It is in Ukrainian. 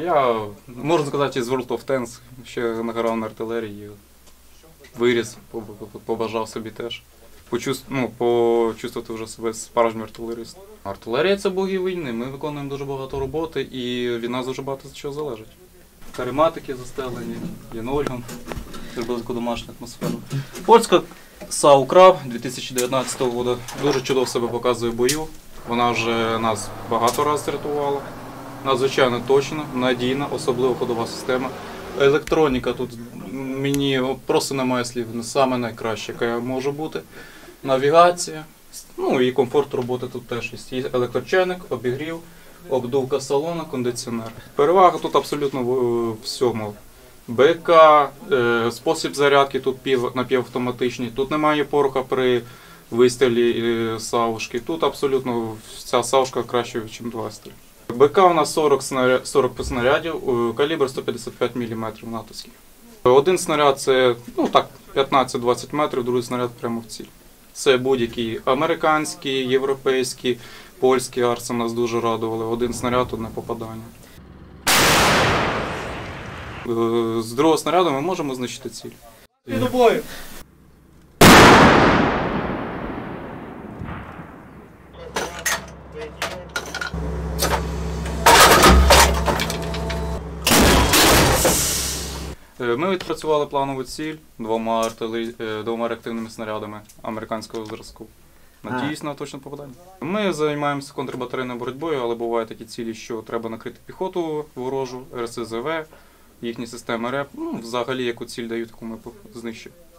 Я, можна сказати, з World of Tanks ще награв на артилерії, виріс, побажав собі теж. Почувствувати вже себе справжнім артилеристом. Артилерія – це боги війни, ми виконуємо дуже багато роботи і від нас дуже багато чого залежить. Карематики застелені, лінолеум, зробили таку домашню атмосферу. Польська САУ «Краб» 2019 року дуже чудово себе показує в бою. Вона вже нас багато разів рятувала. Надзвичайно точна, надійна, особливо ходова система. Електроніка тут мені просто немає слів, саме найкраще, яка може бути. Навігація, і комфорт роботи тут теж є. Є електрочайник, обігрів, обдувка салону, кондиціонер. Перевага тут абсолютно в всьому. БК, спосіб зарядки тут напівавтоматичний, тут немає пороха при вистрілі саушки. Тут абсолютно ця саушка краще, ніж два стріли. БК у нас 40 снарядів, калібр 155 мм натовський. Один снаряд це 15-20 метрів, другий снаряд прямо в ціль. Це будь-які американські, європейські, польські арси нас дуже радували. Один снаряд, одне попадання. З другого снаряду ми можемо знищити ціль. До бою! Ми відпрацювали планову ціль двома реактивними снарядами американського зразку. Надіюсь на точне попадання. Ми займаємося контрбатарейною боротьбою, але бувають такі цілі, що треба накрити піхоту ворожу, РСЗВ, їхні системи РЕП. Взагалі, яку ціль дають, таку ми знищуємо.